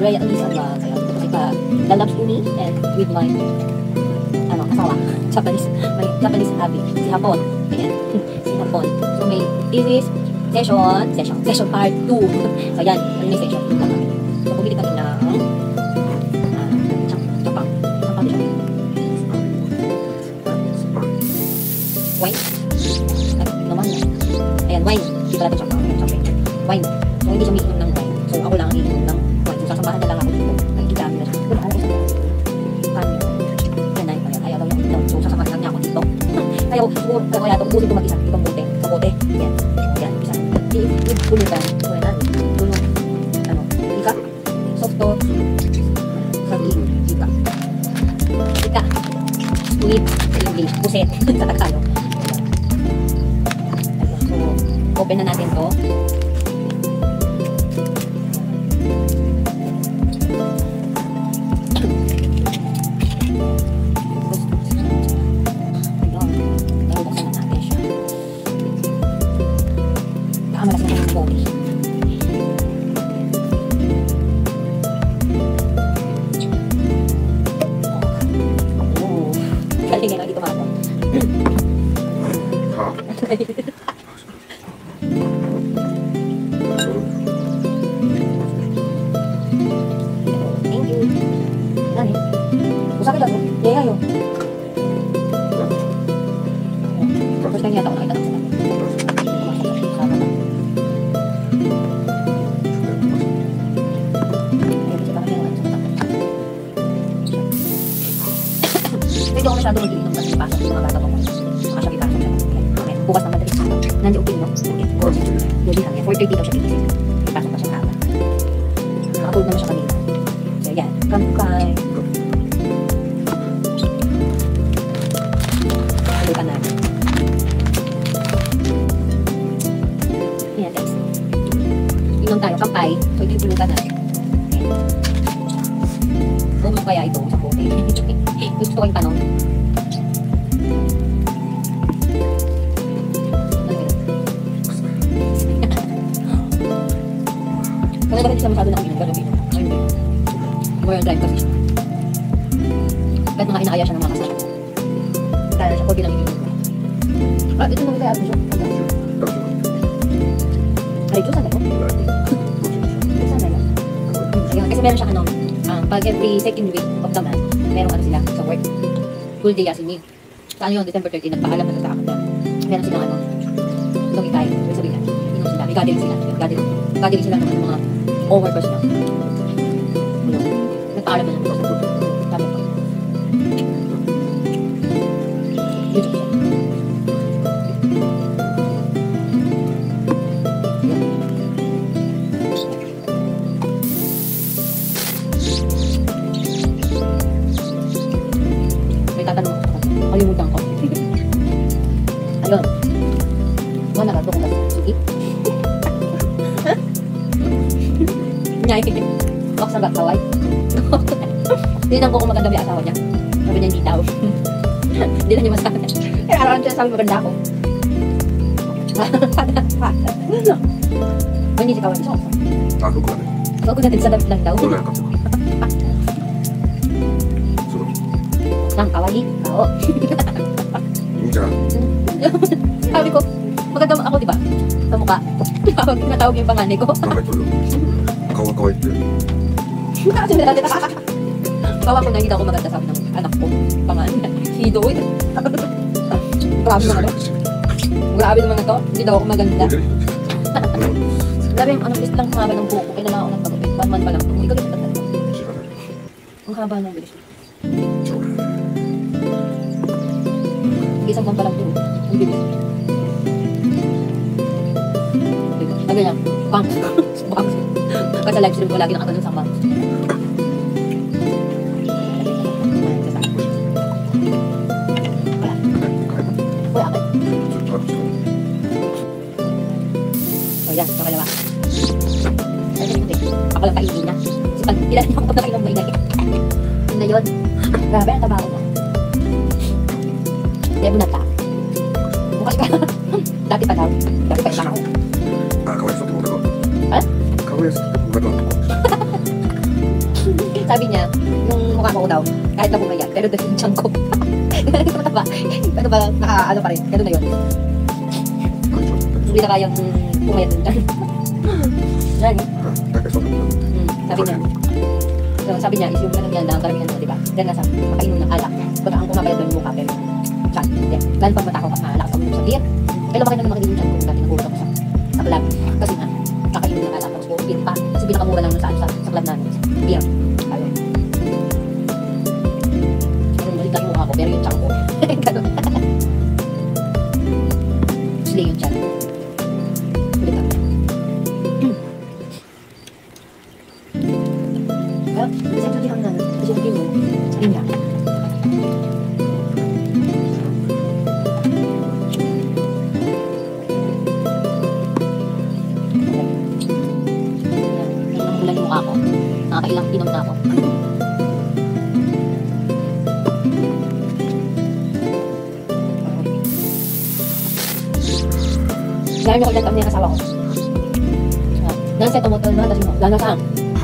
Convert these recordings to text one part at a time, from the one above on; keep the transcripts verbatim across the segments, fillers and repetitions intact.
Raya Elizabeth, kaya kasi pa lalabs ko me and with my ano, asawa, Japanese, may Japanese hubby, si Hapon, ayan, si Hapon. So may, this is session, session, session part two. So yan, ano yung session two lang kami. So pumili kami ng uh, Japan, Japan siya. Wine? Ay, naman na. Ayan, wine. Hindi pala ito Japan, Japan. Wine. So hindi siya umiinom ng wine. So ako lang ang iinom ng wine. So sasamahan na lang ako dito. Nakikita kami na siya. Pero ano ko sa paano? Yan na yun. Ayaw daw niya. So sasamahan lang niya ako dito. Ayaw, siguro, kaya ito, ubusin ko mag-isa. Itong bote. Sa bote. Yan. Yan, isa. Pulutan. So yan, tulong. Ano? Ika. Softo. Saging. Ika. Ika. Sweet. Sa English. Puset. Sa Tagalog. So, open na natin to. Galing nga dito mga. Ha? Thank you. Nani? Usapin lang. Yaya yun. First time yata ako nakita ng sila. Sama lang. Hindi ako masyado mag-iinom kasi pasok sa mga bata ko. Saka siya bipasok siya. Bukas na madaling araw. Nandiyo upin, no? Hindi lang yan. four thirty daw siya gigising. Bipasok pa siya na araw. Nakatulog naman siya kanina. So, yan. Kampay. Tuloy ka na. Yan, guys. Inom tayo. Kampay. So, ito yung pulutan na. Bumos kaya ito sa bote. Gusto ko yung tanong. Kaya ba hindi siya masyado na uminom? Gano'n uminom? Ayun. More on drive kasi siya. Kahit mga inaaya siya ng mga kasama. Kaya siya, konti lang uminom. Ah, ito mo kaya ato siya. Ay, ito saan na yun? Ito saan na yun? Ayun, kasi meron siya ano, um, pag every second week of the month, meron ano sila sa work. Full day as in me. Saan yun, December thirteenth, nagpaalam na sa akin na meron silang ano, itong itay, may sabihin, inom sila, may gathering sila, gathering, gathering sila ng mga co-workers na. Ano, nagpaalam na naman sa group. Sabi ko. YouTube siya. Kalimutan ko. Ayun. Mana ka ito kung kasi suki? Nyay. Bak sa gakaway. Tinang ko kung maganda may asawa niya. Sabi niya hindi daw. Hindi na niya masabi. Pero araw-araw siya sabi maganda ako. Hindi si kawan. Ah,どこだね。 So ako natin sa dami lang daw. どうやったんですか。その。 Nang kawali. Oo. いいんじゃない。 Sabi ko, maganda ako diba? Sa mukha. Natawag yung panganay ko. なんか言っとるよ。顔が可愛いって。 Kasi nalala ka. Bawa ko nakita ko maganda sabi ng anak ko. Panganay. Si Doy. Grabe naman ito. Grabe naman ito. Hindi daw ako maganda. Sabi yung anong list lang haba ng buko. Kaya naman ako nagpagupit. One month pa lang. Ikaw dito tatalo. Ang haba ng bilis. Isang buwan pa lang ito. Ang bilis. Sabi niya, bangs. Bangs. Kasi sa live stream ko lagi nakatanon sa bangs. Wala. Uy, akit. So yan, pakalawa. Ako lang kainin niya. Kasi pag ilan niya ako pag nakainom mo inay. Yun na yun. Grabe ang tabaho mo. Debo na ta. Bukas ka. Dati pa daw. Dati pa isang ako. Ah, kawai sa ito mo na ko. Ha? Kawai sa ito mo na ko. Kahit na pumayat, pero doon yung tiyan ko. Ano ba? Ano ba? Naka-ano pa rin. Ganun na yun. Hindi na kayang pumayat doon dyan. Yan. Hmm, sabi niya. So, sabi niya, is yung ganun yan lang, karamihan mo, di ba? Dahil nga sa makainom ng alak. Baga ang pumabayad doon yung mukha, pero chan. Yan. Lalo pag matakaw ka, malakas ang sa beer. Kaya lumaki na naman yung chan ko dati nag-uulog ako sa, sa club. Kasi nga, kakainom ng alak. Tapos po, beer pa. Kasi pinakamura lang sa, sa, sa club namin. Beer. Ayun. Ganun, malit lang yung mukha ko, pero yung chan ko. Ganun. Sli yung chan. Ulit lang. Kasi ang sabi na, kasi sabi mo, sabi niya. Namulan yung mukha ko. Nakakailang inom na ako. Gaya niya ko dyan kami ng kasawa ko. Nasa tumutol na, tapos mo, lana saan?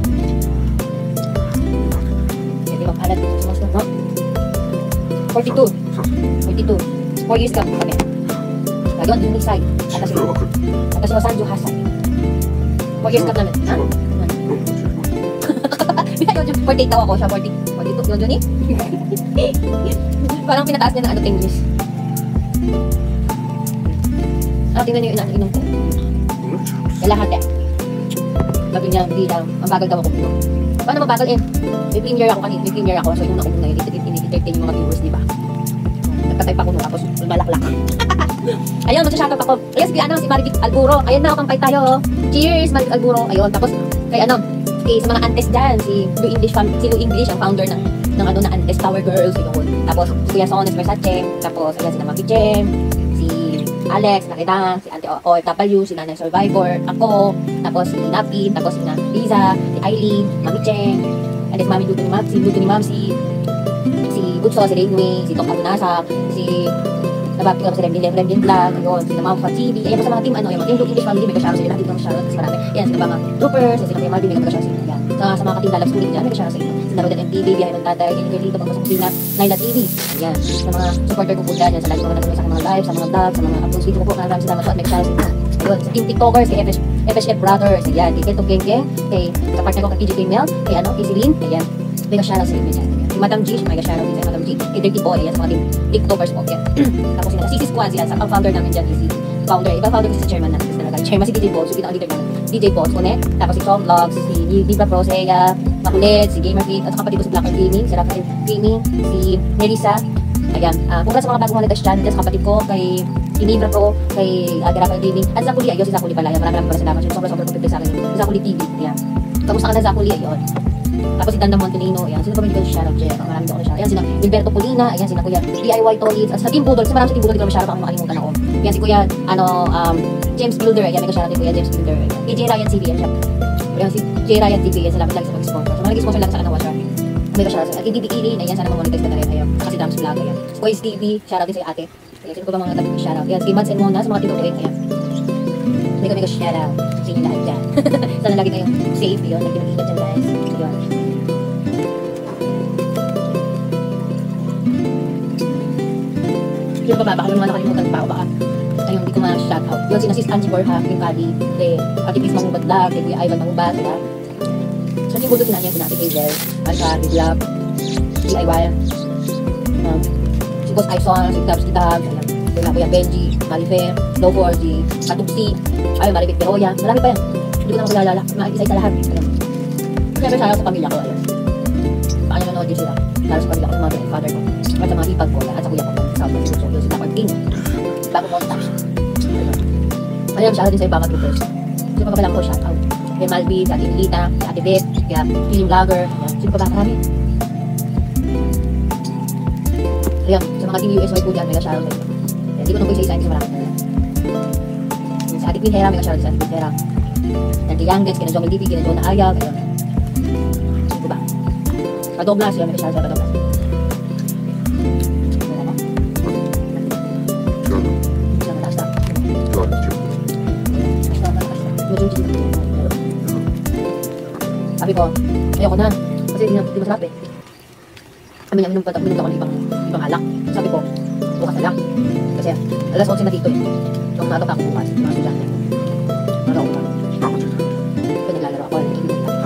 Alat dito sa mas no? forty-two. forty-two. four years ka kami. Lagyan din ni Sai. Atas mo. Atas mo Sanjo Hasan. four years ka namin. Ha? forty-eight daw ako. Siya forty. forty-two. Yun yun eh. Parang pinataas niya ng ano English. Ah, tingnan niyo yung inom ko. Kaya lahat eh. Sabi niya, hindi daw. Ang bagal daw ako. Paano mabagal eh? May premiere ako kanina, may premiere ako. So yung nauna yun, ini-entertain yung mga viewers, di ba? Nagpa-type ako nung tapos malaklak. Ayun, magsha-shoutout ako. Ayun, si ano, si Marivic Alburo. Ayun na, kampay tayo. Cheers, Marivic Alburo. Ayun, tapos kay ano, kay sa mga antes dyan, si Lou English, si Lou English, ang founder ng, ng ano, na Antes Tower Girls. Yun. Tapos si Kuya Sones Versace. Tapos ayan, si Maki Jem, si Alex, nakita, si Ante O F W, si Nanay Survivor, ako, tapos si Napi, tapos si Liza, si Aileen, Mami Cheng, and then Mami Luto ni Mami, si Luto ni Mami, si si Butso, si Rainway, si Tok Abunasa, si Nabati ko si Remlin, Remlin Vlog, ayun, si Mama Fa T V, ayun po sa mga team, ano, yung mga team English Family, may ka-shoutout sila, dito mga shoutout, kasi marami, yan, sila mga troopers, sila kay Marvin, may ka-shoutout sila, yan, sa, sa mga ka-team lalabs ko dyan, may ka-shoutout sila, sila Rodan M T V, Biyahe ng Tatay, yan, yung dito, pag sa kusina, Naila T V, yan, sa mga supporter ko po dyan, yan, sa live ko mga nagsunod sa mga live, sa mga vlog, sa mga uploads dito ko po, maraming salamat po at may ka-shoutout sila. Ayun, sa team TikTokers, kay F H F Brothers, ayan, kay Kento Gengge, kay sa partner ko kay P J K Mel, kay ano, kay Celine, ayan, may ka-shoutout sa inyo dyan. Kay Madam G, may ka-shoutout din sa Madam G, kay Dirty Boy, ayan, sa mga team TikTokers po, yan. Tapos sila, C C Squad, yan, sa ang founder namin dyan, si founder, iba founder kasi si chairman namin, kasi talaga, chairman si D J Balls, so ang leader namin, D J Balls, Connect, tapos si Tom Vlogs, si Libra Pro, Seya, Makulit, si Gamer Fit, at sa kapatid ko si Blacker Gaming, si Rafael Gaming, si Melissa, ayan, uh, congrats sa mga bagong monetize channel, sa kapatid ko, kay Libra Pro, kay uh, Rafael Gaming, at Zakuli, ayun, si Zakuli pala, yan, maraming maraming salamat, sobrang sobrang kapitid sa akin, si Zakuli T V, ayan, kamusta ka na Zakuli, ayun. Tapos si Danda Montenino, ayan, sino pa ba hindi ko shoutout dyan? Marami ko na shoutout. Ayan, sina Gilberto Polina, ayan, sina Kuya D I Y Tolits, at sa Team Budol, kasi marami sa Team Budol, hindi ko na shoutout ako makalimutan ako. Ayan, si Kuya, ano, um, James Builder, ayan, may ko shoutout din Kuya James Builder, ayan. Kay J Ryan T V, ayan siya. Ayan, si J Ryan T V, ayan, salamat lagi sa pag-sponsor. So, malagi sponsor lang sa ano, watcher. May ko shoutout. At kay D D Kilin, ayan, sana mamonetize ka na rin, ayan. Kasi Dams Vlog, ayan. Koy's T V, shoutout din sa ate. Ayan, sino pa ba mga tabi ko shoutout? Ayan, si Mads and Mona, sa mga tinutuin, ayan. May ko, may ko shoutout. Sa inyo lahat dyan. Sana lagi kayong safe, yun. Nagkinag-ingat dyan, guys. Yun. Yung pa ba, baka naman nakalimutan pa ako, baka ayun, hindi ko ma-shoutout. Yun, si Sis Angie Borja, yung Kali, kay Ate Pis Mangubat Vlog, kay Kuya Ivan Mangubat, sila. So, yung buto sila niya, sinabi kay Hazel, Alka, kay Vlog, D I Y, um, si Boss Ison, si Tabs Kitab, kay Kuya Benji, Marife, Slow four G, Katupsi, ayun, Maribit Behoya, marami pa yan. Hindi ko naman kilala, isa-isa lahat. Ayun. Siyempre, shoutout sa pamilya ko, ayun. Paano nanonood din sila, lalo sa pamilya ko, sa mother and father ko, at sa mga ipag ko, at sa kuya ko, sa South Pacific, so, sila Martin, bago mo stop. Ayun, shoutout din sa ibang mga troopers. Sino pa ba lang ko shoutout? Kay Malby, sa Ate Lita, sa Ate Beth, kaya Feeling Vlogger, ayan. Sino pa ba? Marami. Ayan, sa mga team U S Y po dyan, may ka-shoutout sa inyo. Ayan, hindi ko nung po isa-isa, hindi sa marami. Sa Ate Queen Hera, may ka-shoutout sa Ate Queen Hera. Ayan, kay Young Dance, kay Jomel T V, kay Jonah Ayag, ayan. Sino pa ba? Kadoblas, yan, may ka-shoutout sa Kadoblas. Sabi ko, ayoko na. Kasi hindi na di masarap eh. Sabi niya, minum pa minum ako ng ibang, ibang alak. Sabi ko, bukas na lang. Kasi alas onse na dito eh. Yung maaga pa ako bukas, mga estudyante. Maaga ako pa. Ako dyan. Kaya naglalaro ako, nakikinig lang.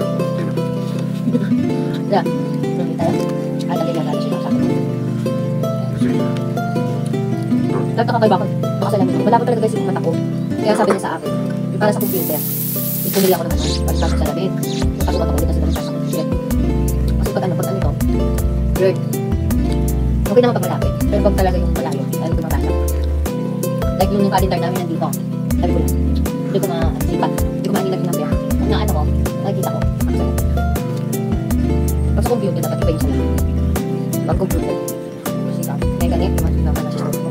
Yeah, nakita yan. At naglalaro siya sa akin. Kasi, Nagtaka kayo bakit? Baka sa lamin. Malabo talaga guys yung mata ko. Kaya sabi niya sa akin, yung para sa computer, is bumili ako ng ano, pagpasok sa lamin. Yung pasok ako ulit kasi naman sa computer. Kasi pag ano, pag ano ito, blurred. Okay naman pag malapit. Pero pag talaga yung malayo, ano ko matasak. Like yung calendar namin nandito. Sabi ko lang, hindi ko ma-sipat. Hindi ko ma-anilag yung number. Pag na ano ko, nakikita ko. Ang sarap. Pag sa computer, dapat iba yung sarap. Pag computer, kasi ka, kaya ganit, naman naman na siya ko.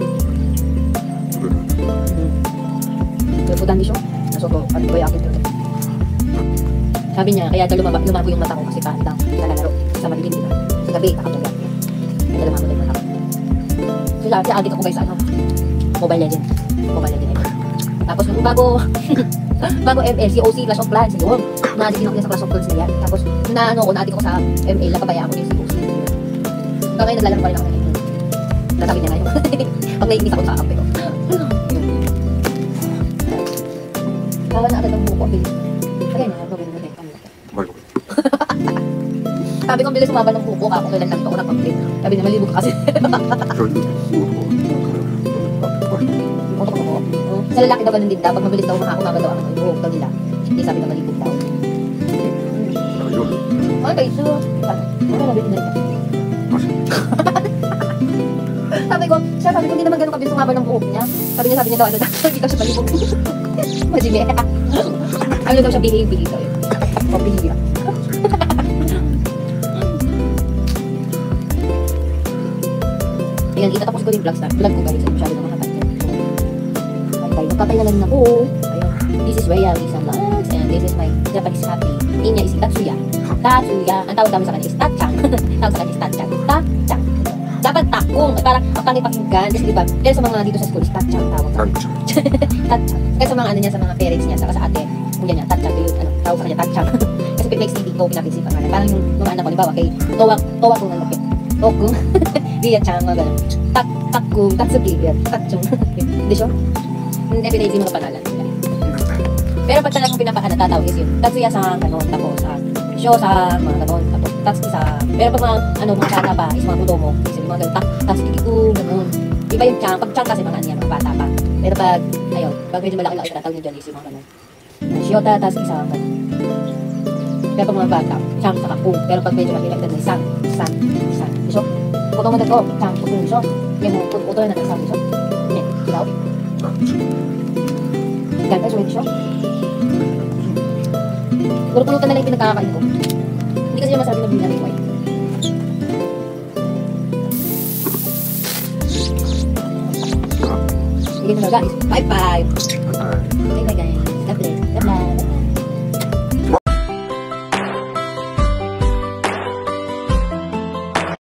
Pero po dandi siya, nasoto, at ko yung aking tuloy. Sabi niya, kaya ito lumaba, lumabo yung mata ko kasi kahit lang nalalaro sa madilim, diba? Sa gabi, kakagawa. Kaya lumabo yung mata ko. So, sabi siya, addict ako guys, ano? Mobile Legends. Mobile Legends. Tapos nung bago, bago M L, si O C Clash of Clans, yun. Na-addict ako sa Clash of Clans na yan. Tapos, na ano ko, na-addict ako sa M L, napabaya ako yung si O C. Hanggang ngayon, naglalaro pa rin ako ng M L. Nasabi niya na yun. Pag naiinis ako sa kampe ko. Kawa na agad ang buko, bilis. Kaya na, gawin mo din. kumain ko. Sabi ko, bilis sumaba ng buko ka kung kailan lang ito ako nag-complete. Sabi niya, malibog ka kasi. So, yun. Buko ko. Sa lalaki daw ganun din daw, pag mabilis daw makakumaga daw ang buhok daw nila. Hindi sabi na malibog daw. Ayun. Okay, so, ano? Ano mabilis na rin? Kasi, Sabi ko, siya sabi ko, hindi naman ganun kabilis sumaba ng buhok niya. Sabi niya, sabi niya daw, ano daw, hindi daw siya malibog. Majime. Ano daw siya, bihig-bihig daw yun. O, bihig. Ayan, itatapos ko din vlogs na. Vlog ko guys, masyado na makapat yun. Okay, magpapayalan na po. Ayun, this is Rhea Lisa Vlogs, and this is my Japanese happy. Niya is Tatsuya. Tatsuya. Ang tawag namin sa kanya is Tatchang. Tawag sa kanya is Tatchang. Tatchang. Dapat takong. Ay, parang ang pangit pakinggan. Kasi diba, kaya sa mga dito sa school is Tatchang tawag. saan siya? Tatchang. Kaya sa mga ano niya, sa mga parents niya, saka sa ate, kuya niya, Tatchang. Yung, ano, tawag sa kanya, Tatchang. Kasi pag next meeting ko, pinapisip ang parang yung mga anak ko, diba, kay Towa, Towa kung ano, Tokung, Ria-chan, mga gano'n. Tak, Takung, Tatsuki, yan, Tatchung. Hindi siya? Everyday yung mga pangalan nila. Pero pag talagang pinapaan, tatawag is yun. Tatsuya-san, gano'n, tapos, uh, Sho-san, mga gano'n, tapos, Tatsuki-san. Pero pag mga, ano, mga bata pa, is mga kutomo, is yung mga gano'n, tak, Tatsuki-kun, gano'n. Iba yung chang, pag chang kasi mga ano yan, mga bata pa. Pero pag, ayun, pag medyo malaki-laki, tatawag nyo dyan is yung mga gano'n. Shiota, Tatsuki-san, gano'n. Pero pag mga bata, chang, saka kung. Pero pag medyo malaki-laki, tatawag san, san, san. So, potong mo na ito, chang, kung, so, yung potong na natin sa so. Yan, ilaw. Ganda, so, so. Puro-pulutan na lang yung pinagkakakain ko. Hindi kasi yung masabi na binari ko eh. Sige na guys. Bye-bye. Bye-bye. Bye-bye guys.